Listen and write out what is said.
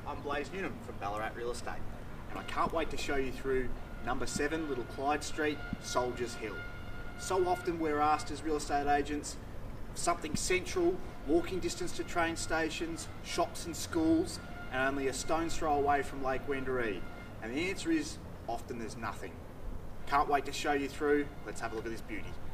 I'm Blaise Newnham from Ballarat Real Estate, and I can't wait to show you through number 7 Little Clyde Street, Soldiers Hill. So often we're asked as real estate agents, something central, walking distance to train stations, shops and schools, and only a stone's throw away from Lake Wendouree. And the answer is, often there's nothing. Can't wait to show you through. Let's have a look at this beauty.